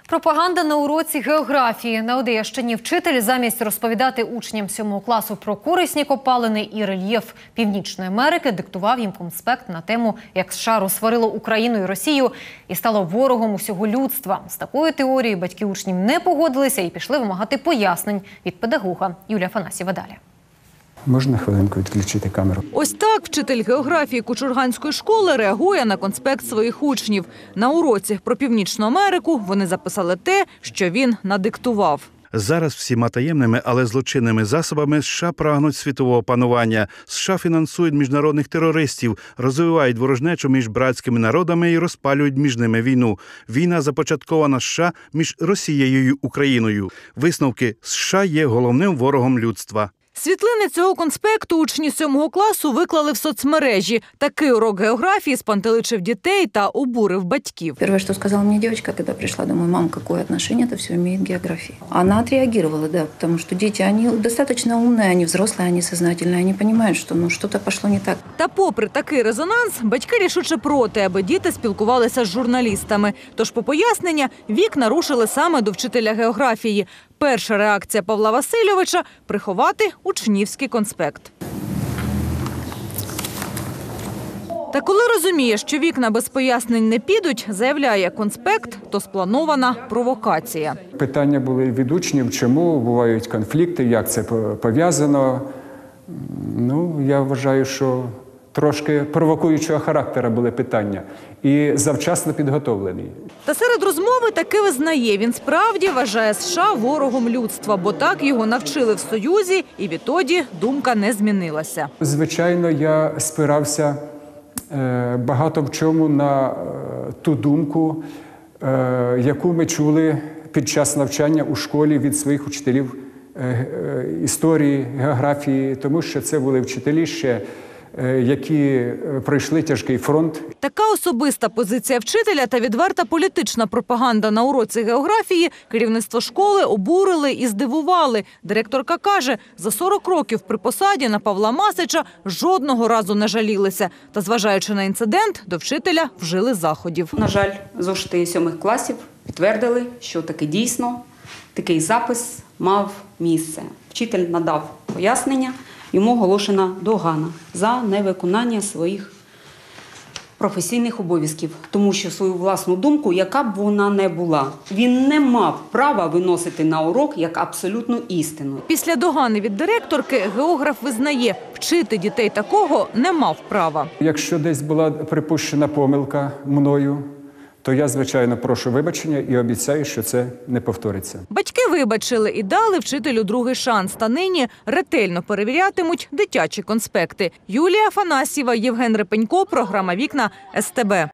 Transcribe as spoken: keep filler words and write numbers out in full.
Пропаганда на уроці географії. На Одещині вчитель замість розповідати учням сьомого класу про корисні копалини і рельєф Північної Америки диктував їм конспект на тему, як США розсварило Україну і Росію і стало ворогом усього людства. З такою теорією батьки учнів не погодилися і пішли вимагати пояснень від педагога. Юлія Афанасьєва далі. Можна хвилинку відключити камеру? Ось так вчитель географії Кучурганської школи реагує на конспект своїх учнів. На уроці про Північну Америку вони записали те, що він надиктував. Зараз всіма таємними, але злочинними засобами США прагнуть світового панування. США фінансують міжнародних терористів, розвивають ворожнечу між братськими народами і розпалюють між ними війну. Війна започаткована США між Росією і Україною. Висновки: США є головним ворогом людства. Світлини цього конспекту учні сьомого класу виклали в соцмережі. Такий урок географії спантеличив дітей та обурив батьків. Первое, что сказала мне девочка, когда пришла домой: мам, какое отношение это все имеет к географии? Она отреагировала, да, потому что дети, они достаточно умные, они взрослые, они сознательные, они понимают, что ну, что-то пошло не так. Та попри такий резонанс, батьки рішуче проти, аби діти спілкувалися з журналістами. Тож по пояснення вікна рушили саме до вчителя географії. Перша реакція Павла Васильовича – приховати учнівський конспект. Та коли розуміє, що вікна без пояснень не підуть, заявляє: конспект – то спланована провокація. Питання були від учнів, чому бувають конфлікти, як це пов'язано. Ну, я вважаю, що трошки провокуючого характеру були питання і завчасно підготовлені. Та серед розмови таки визнає: він справді вважає США ворогом людства, бо так його навчили в Союзі, і відтоді думка не змінилася. Звичайно, я спирався е, багато в чому на е, ту думку, е, яку ми чули під час навчання у школі від своїх учителів е, е, історії, географії, тому що це були вчителі ще, які пройшли тяжкий фронт. Така особиста позиція вчителя та відверта політична пропаганда на уроці географії керівництво школи обурили і здивували. Директорка каже, за сорок років при посаді на Павла Масича жодного разу не жалілися. Та, зважаючи на інцидент, до вчителя вжили заходів. На жаль, зошити сьомих класів підтвердили, що таки дійсно такий запис мав місце. Вчитель надав пояснення. Йому оголошена догана за невиконання своїх професійних обов'язків, тому що свою власну думку, яка б вона не була, він не мав права виносити на урок як абсолютну істину. Після догани від директорки географ визнає, вчити дітей такого не мав права. Якщо десь була припущена помилка мною, то я, звичайно, прошу вибачення і обіцяю, що це не повториться. Батьки вибачили і дали вчителю другий шанс. Та нині ретельно перевірятимуть дитячі конспекти. Юлія Афанасьєва, Євген Репенько, програма «Вікна», ес те бе.